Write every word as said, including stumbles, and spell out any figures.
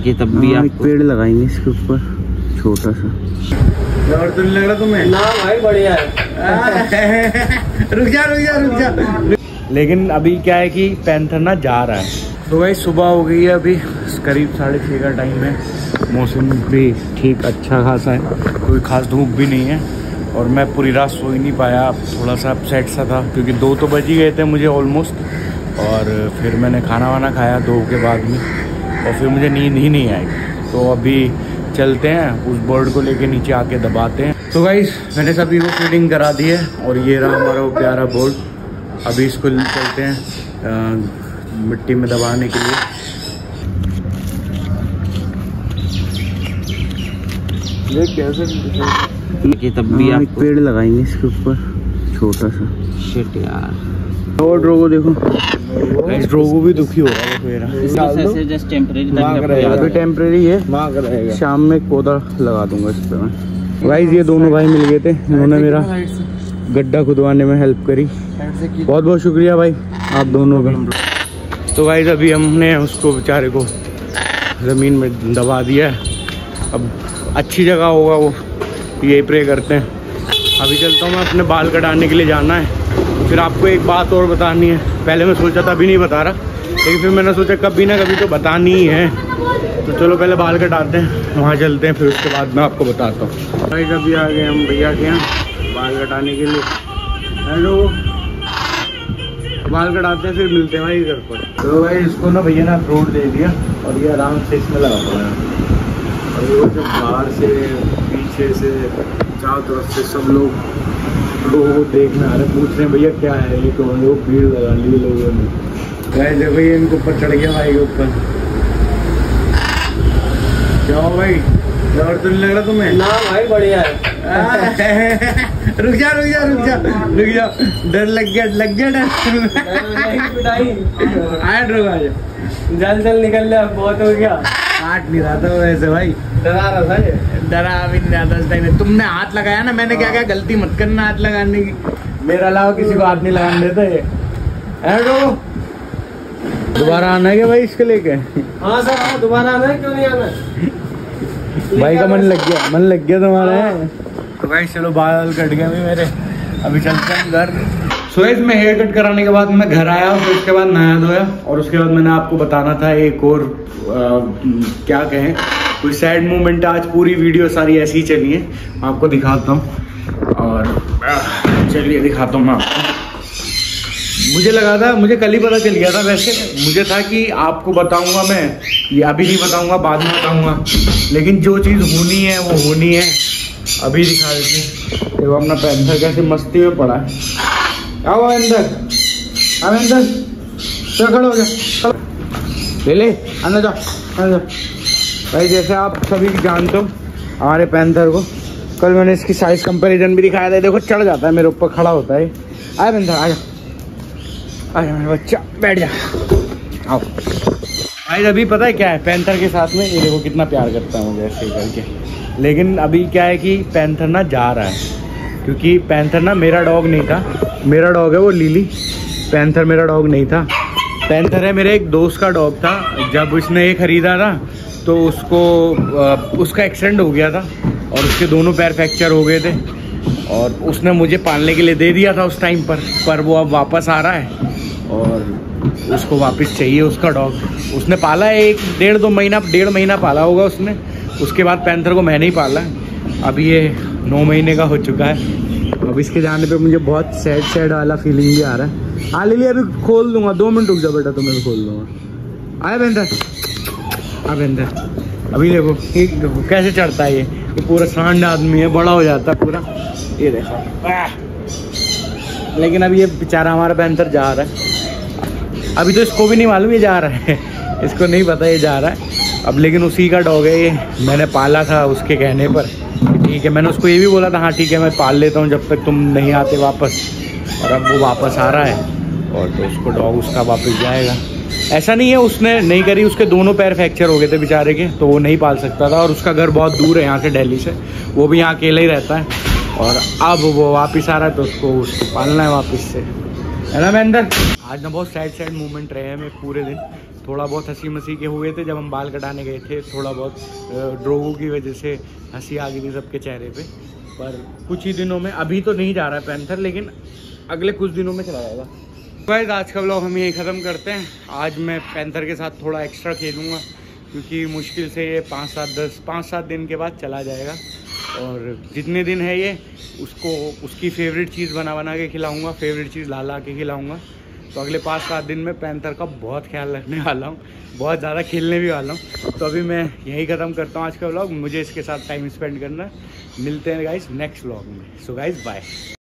ताकि तब भी आप पेड़ लगाएंगे इसके ऊपर छोटा सा। और तो नहीं लग रहा तुम्हें? ना भाई बढ़िया है। रुक जा रुक जा रुक जा। लेकिन अभी क्या है कि पैंथर ना जा रहा है। तो भाई सुबह हो गई है, अभी करीब साढ़े छः का टाइम है। मौसम भी ठीक अच्छा खासा है, कोई खास धूप भी नहीं है। और मैं पूरी रात सो ही नहीं पाया, थोड़ा सा अपसेट सा था क्योंकि दो तो बज ही गए थे मुझे ऑलमोस्ट। और फिर मैंने खाना वाना खाया दो के बाद में, और फिर मुझे नींद ही नहीं आई। तो अभी चलते हैं उस बोर्ड को लेके नीचे आके दबाते हैं। तो गाइस मैंने सभी को फीडिंग करा दी है और ये रहा हमारा वो प्यारा बोर्ड। अभी इसको चलते हैं आ, मिट्टी में दबाने के लिए। ये कैसे कि तब भी आप पेड़ लगाएंगे इसके ऊपर छोटा सा। शिट यार। और ड्रोगो देखो, इस ड्रोगो भी दुखी हो रहा है मेरा। इसमें जस्ट टेम्परेरी टेम्परेरी है, शाम में पौधा लगा दूंगा इस पे मैं। गाइस ये दोनों भाई मिल गए थे, इन्होंने मेरा गड्ढा खुदवाने में हेल्प करी। बहुत बहुत शुक्रिया भाई आप दोनों का। तो गाइस अभी हमने उसको बेचारे को ज़मीन में दबा दिया है। अब अच्छी जगह होगा वो, यही प्रे करते हैं। अभी चलता हूँ मैं, अपने बाल कटाने के लिए जाना है। फिर आपको एक बात और बतानी है। पहले मैं सोचा था अभी नहीं बता रहा, लेकिन फिर मैंने सोचा कभी ना कभी तो बतानी ही है। तो चलो पहले बाल कटाते हैं, वहाँ चलते हैं, फिर उसके बाद मैं आपको बताता हूँ। भाई अभी आ गए हम भैया के यहाँ बाल कटाने के लिए। हेलो, बाल कटाते हैं फिर मिलते हैं भाई घर पर। तो भाई इसको ना भैया ने फ्रूट दे दिया और ये आराम से इसमें लगा पड़ा है। और ये जब बाहर से पीछे से चारों तरफ से सब लोग लोग देखने आ रहे, पूछ रहे हैं भैया क्या है ये, तो वो भीड़ लगा ली लोगों ने। भाई देखो ये इनके ऊपर चढ़ गया भाई के ऊपर। क्या हो भाई, डर तो नहीं लग रहा तुम्हें? ना भाई बढ़िया है। रुक जा रुक जा रुक जा रुक जा, डर लग गया लग गया डर। आया ड्रोग आ जाओ, जल्द जल्द निकल ले, बहुत हो गया। काट नहीं रहा था वैसे भाई, डरा रहा था ये। डरा भी नहीं रहा था उस टाइम में। तुमने हाथ लगाया ना, मैंने क्या क्या गलती मत करना हाथ लगाने की। मेरे अलावा किसी को हाथ नहीं लगाने देता ये। हेलो, दोबारा आना है क्या भाई इसके लेके? हाँ सर, हाँ दोबारा आना है, क्यों नहीं आना? भाई का मन लग गया, मन लग गया तुम्हारा है। तो भाई चलो बाल कट गए अभी मेरे, अभी चलते हैं घर। सो इसमें हेयर कट कराने के बाद मैं घर आया, फिर उसके बाद नहाया धोया, और उसके बाद मैंने आपको बताना था एक और आ, क्या कहें, कोई सैड मोमेंट। आज पूरी वीडियो सारी ऐसी ही चली है, मैं आपको दिखाता हूँ। और चलिए दिखाता हूँ मैं आपको। मुझे लगा था, मुझे कल ही पता चल गया था, वैसे मुझे था कि आपको बताऊंगा मैं, ये अभी नहीं बताऊंगा, बाद में बताऊंगा। लेकिन जो चीज़ होनी है वो होनी है, अभी दिखा देते हैं। देखो अपना पैंथर कैसे मस्ती में पड़ा है। आओ अंदर, आओ अंदर, चल खड़ो हो जा, ले ले अंदर जाओ अंदर जाओ। भाई जैसे आप सभी जानते हो हमारे पैंथर को, कल मैंने इसकी साइज कंपैरिजन भी दिखाया था। देखो चढ़ जाता है मेरे ऊपर, खड़ा होता है। आए पैंथर आ जा, आ जा मेरा बच्चा, बैठ जा, आओ। भाई अभी पता है क्या है, पैंथर के साथ में ये देखो कितना प्यार करता है मुझे ऐसे करके। लेकिन अभी क्या है कि पैंथर ना जा रहा है, क्योंकि पैंथर ना मेरा डॉग नहीं था। मेरा डॉग है वो लिली, पैंथर मेरा डॉग नहीं था। पैंथर है मेरे एक दोस्त का डॉग था। जब उसने ये ख़रीदा था तो उसको उसका एक्सीडेंट हो गया था और उसके दोनों पैर फ्रैक्चर हो गए थे, और उसने मुझे पालने के लिए दे दिया था उस टाइम पर। पर वो अब वापस आ रहा है और उसको वापस चाहिए उसका डॉग। उसने पाला है एक डेढ़ दो महीना डेढ़ महीना पाला होगा उसने। उसके बाद पैंथर को मैंने ही पाला है। अभी ये नौ महीने का हो चुका है। अब इसके जाने पे मुझे बहुत सैड सैड वाला फीलिंग भी आ रहा है। हाँ लिली अभी खोल दूंगा, दो मिनट रुक जाओ बेटा, तो मैं भी खोल दूंगा। आए पैंथर, आ पैंथर। अभी देखो ये देखो कैसे चढ़ता है ये ये पूरा सांड आदमी है, बड़ा हो जाता है पूरा। ये देखो, लेकिन अभी ये बेचारा हमारा पैंथर जा रहा है। अभी तो इसको भी नहीं मालूम ये जा रहा है, इसको नहीं पता ये जा रहा है अब। लेकिन उसी का डॉग है ये, मैंने पाला था उसके कहने पर। ठीक है, मैंने उसको ये भी बोला था हाँ ठीक है मैं पाल लेता हूँ जब तक तुम नहीं आते वापस। और अब वो वापस आ रहा है और तो उसको डॉग उसका वापस जाएगा। ऐसा नहीं है उसने नहीं करी, उसके दोनों पैर फ्रैक्चर हो गए थे बेचारे के, तो वो नहीं पाल सकता था। और उसका घर बहुत दूर है यहाँ से, दिल्ली से, वो भी यहाँ अकेला ही रहता है। और अब वो वापस आ रहा है तो उसको उसको पालना है वापस से, है ना महेंद्र। आज ना बहुत सैड सैड मोमेंट रहे हैं मैं पूरे दिन, थोड़ा बहुत हंसी मसी के हुए थे जब हम बाल कटाने गए थे, थोड़ा बहुत ड्रोगो की वजह से हंसी आ गई थी सबके चेहरे पे। पर कुछ ही दिनों में, अभी तो नहीं जा रहा है पैंथर, लेकिन अगले कुछ दिनों में चला जाएगा। गाइस आज का व्लॉग हम यही ख़त्म करते हैं। आज मैं पैंथर के साथ थोड़ा एक्स्ट्रा खेलूँगा क्योंकि मुश्किल से ये पाँच सात दस पाँच सात दिन के बाद चला जाएगा, और जितने दिन है ये उसको उसकी फेवरेट चीज़ बना बना के खिलाऊँगा, फेवरेट चीज़ ला ला के खिलाऊँगा। तो अगले पाँच सात दिन में पैंथर का बहुत ख्याल रखने वाला हूँ, बहुत ज़्यादा खेलने भी वाला हूँ। तो अभी मैं यही ख़त्म करता हूँ आज का व्लॉग। मुझे इसके साथ टाइम स्पेंड करना है। मिलते हैं गाइस नेक्स्ट व्लॉग में। So guys bye.